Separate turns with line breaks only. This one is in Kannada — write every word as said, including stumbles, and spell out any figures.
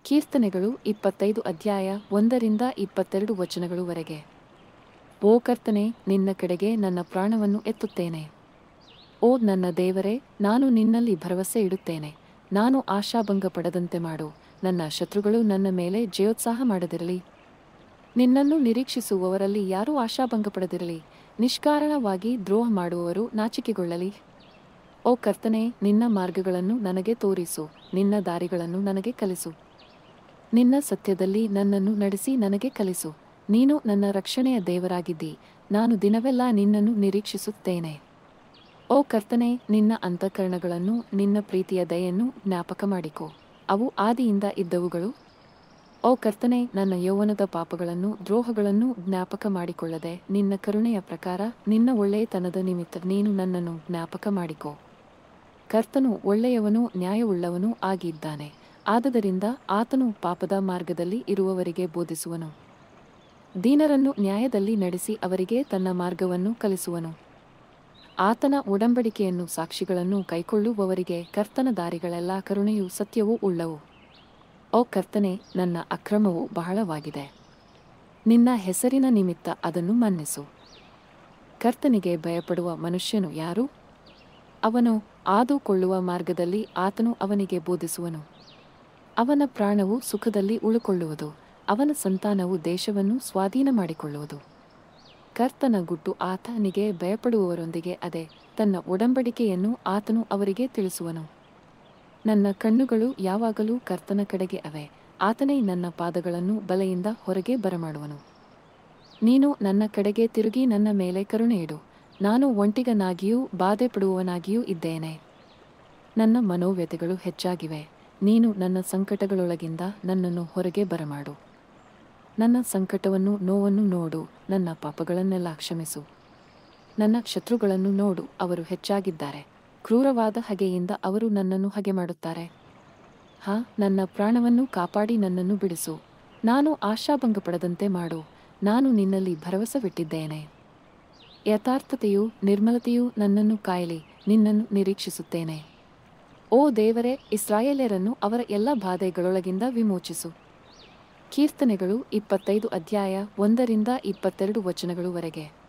ಕೀರ್ತನೆಗಳು ಇಪ್ಪತ್ತೈದು ಅಧ್ಯಾಯ ಒಂದರಿಂದ ಇಪ್ಪತ್ತೆರಡು ವಚನಗಳುವರೆಗೆ. ಓ ಕರ್ತನೇ, ನಿನ್ನ ಕಡೆಗೆ ನನ್ನ ಪ್ರಾಣವನ್ನು ಎತ್ತುತ್ತೇನೆ. ಓ ನನ್ನ ದೇವರೇ, ನಾನು ನಿನ್ನಲ್ಲಿ ಭರವಸೆ ಇಡುತ್ತೇನೆ. ನಾನು ಆಶಾಭಂಗಪಡದಂತೆ ಮಾಡು. ನನ್ನ ಶತ್ರುಗಳು ನನ್ನ ಮೇಲೆ ಜಯೋತ್ಸಾಹ ಮಾಡದಿರಲಿ. ನಿನ್ನನ್ನು ನಿರೀಕ್ಷಿಸುವವರಲ್ಲಿ ಯಾರೂ ಆಶಾಭಂಗಪಡದಿರಲಿ. ನಿಷ್ಕಾರಣವಾಗಿ ದ್ರೋಹ ಮಾಡುವವರು ನಾಚಿಕೆಗೊಳ್ಳಲಿ. ಓ ಕರ್ತನೇ, ನಿನ್ನ ಮಾರ್ಗಗಳನ್ನು ನನಗೆ ತೋರಿಸು. ನಿನ್ನ ದಾರಿಗಳನ್ನು ನನಗೆ ಕಲಿಸು. ನಿನ್ನ ಸತ್ಯದಲ್ಲಿ ನನ್ನನ್ನು ನಡೆಸಿ ನನಗೆ ಕಲಿಸು. ನೀನು ನನ್ನ ರಕ್ಷಣೆಯ ದೇವರಾಗಿದ್ದಿ. ನಾನು ದಿನವೆಲ್ಲ ನಿನ್ನನ್ನು ನಿರೀಕ್ಷಿಸುತ್ತೇನೆ. ಓ ಕರ್ತನೇ, ನಿನ್ನ ಅಂತಃಕರಣಗಳನ್ನು, ನಿನ್ನ ಪ್ರೀತಿಯ ದಯೆಯನ್ನು ಜ್ಞಾಪಕ ಮಾಡಿಕೊ. ಅವು ಆದಿಯಿಂದ ಇದ್ದವುಗಳು. ಓ ಕರ್ತನೇ, ನನ್ನ ಯೌವನದ ಪಾಪಗಳನ್ನು, ದ್ರೋಹಗಳನ್ನು ಜ್ಞಾಪಕ ಮಾಡಿಕೊಳ್ಳದೆ, ನಿನ್ನ ಕರುಣೆಯ ಪ್ರಕಾರ, ನಿನ್ನ ಒಳ್ಳೆಯತನದ ನಿಮಿತ್ತ ನೀನು ನನ್ನನ್ನು ಜ್ಞಾಪಕ ಮಾಡಿಕೊ. ಕರ್ತನು ಒಳ್ಳೆಯವನೂ ನ್ಯಾಯವುಳ್ಳವನೂ ಆಗಿದ್ದಾನೆ. ಆದದರಿಂದ ಆತನು ಪಾಪದ ಮಾರ್ಗದಲ್ಲಿ ಇರುವವರಿಗೆ ಬೋಧಿಸುವನು. ದೀನರನ್ನು ನ್ಯಾಯದಲ್ಲಿ ನಡೆಸಿ ಅವರಿಗೆ ತನ್ನ ಮಾರ್ಗವನ್ನು ಕಲಿಸುವನು. ಆತನ ಒಡಂಬಡಿಕೆಯನ್ನು ಸಾಕ್ಷಿಗಳನ್ನು ಕೈಕೊಳ್ಳುವವರಿಗೆ ಕರ್ತನ ದಾರಿಗಳೆಲ್ಲ ಕರುಣೆಯೂ ಸತ್ಯವೂ ಉಳ್ಳವು. ಓ ಕರ್ತನೇ, ನನ್ನ ಅಕ್ರಮವು ಬಹಳವಾಗಿದೆ. ನಿನ್ನ ಹೆಸರಿನ ನಿಮಿತ್ತ ಅದನ್ನು ಮನ್ನಿಸು. ಕರ್ತನಿಗೆ ಭಯಪಡುವ ಮನುಷ್ಯನು ಯಾರು? ಅವನು ಆದುಕೊಳ್ಳುವ ಮಾರ್ಗದಲ್ಲಿ ಆತನು ಅವನಿಗೆ ಬೋಧಿಸುವನು. ಅವನ ಪ್ರಾಣವು ಸುಖದಲ್ಲಿ ಉಳುಕೊಳ್ಳುವುದು. ಅವನ ಸಂತಾನವು ದೇಶವನ್ನು ಸ್ವಾಧೀನ ಮಾಡಿಕೊಳ್ಳುವುದು. ಕರ್ತನ ಗುಟ್ಟು ಆತನಿಗೆ ಭಯಪಡುವವರೊಂದಿಗೆ ಅದೇ. ತನ್ನ ಒಡಂಬಡಿಕೆಯನ್ನು ಆತನು ಅವರಿಗೆ ತಿಳಿಸುವನು. ನನ್ನ ಕಣ್ಣುಗಳು ಯಾವಾಗಲೂ ಕರ್ತನ ಕಡೆಗೆ ಅವೆ. ಆತನೇ ನನ್ನ ಪಾದಗಳನ್ನು ಬಲೆಯಿಂದ ಹೊರಗೆ ಬರಮಾಡುವನು. ನೀನು ನನ್ನ ಕಡೆಗೆ ತಿರುಗಿ ನನ್ನ ಮೇಲೆ ಕರುಣೆಯಿಡು. ನಾನು ಒಂಟಿಗನಾಗಿಯೂ ಬಾಧೆಪಡುವವನಾಗಿಯೂ ಇದ್ದೇನೆ. ನನ್ನ ಮನೋವ್ಯಥೆಗಳು ಹೆಚ್ಚಾಗಿವೆ. ನೀನು ನನ್ನ ಸಂಕಟಗಳೊಳಗಿಂದ ನನ್ನನ್ನು ಹೊರಗೆ ಬರಮಾಡು. ನನ್ನ ಸಂಕಟವನ್ನು, ನೋವನ್ನು ನೋಡು. ನನ್ನ ಪಾಪಗಳನ್ನೆಲ್ಲ ಕ್ಷಮಿಸು. ನನ್ನ ಶತ್ರುಗಳನ್ನು ನೋಡು, ಅವರು ಹೆಚ್ಚಾಗಿದ್ದಾರೆ. ಕ್ರೂರವಾದ ಹಗೆಯಿಂದ ಅವರು ನನ್ನನ್ನು ಹಗೆ ಮಾಡುತ್ತಾರೆ. ಹಾ, ನನ್ನ ಪ್ರಾಣವನ್ನು ಕಾಪಾಡಿ ನನ್ನನ್ನು ಬಿಡಿಸು. ನಾನು ಆಶಾಭಂಗಪಡದಂತೆ ಮಾಡು. ನಾನು ನಿನ್ನಲ್ಲಿ ಭರವಸವಿಟ್ಟಿದ್ದೇನೆ. ಯಥಾರ್ಥತೆಯೂ ನಿರ್ಮಲತೆಯೂ ನನ್ನನ್ನು ಕಾಯಲಿ. ನಿನ್ನನ್ನು ನಿರೀಕ್ಷಿಸುತ್ತೇನೆ. ಓ ದೇವರೇ, ಇಸ್ರಾಯೇಲ್ಯರನ್ನು ಅವರ ಎಲ್ಲ ಬಾಧೆಗಳೊಳಗಿಂದ ವಿಮೋಚಿಸು. ಕೀರ್ತನೆಗಳು ಇಪ್ಪತ್ತೈದು ಅಧ್ಯಾಯ ಒಂದರಿಂದ ಇಪ್ಪತ್ತೆರಡು ವಚನಗಳುವರೆಗೆ.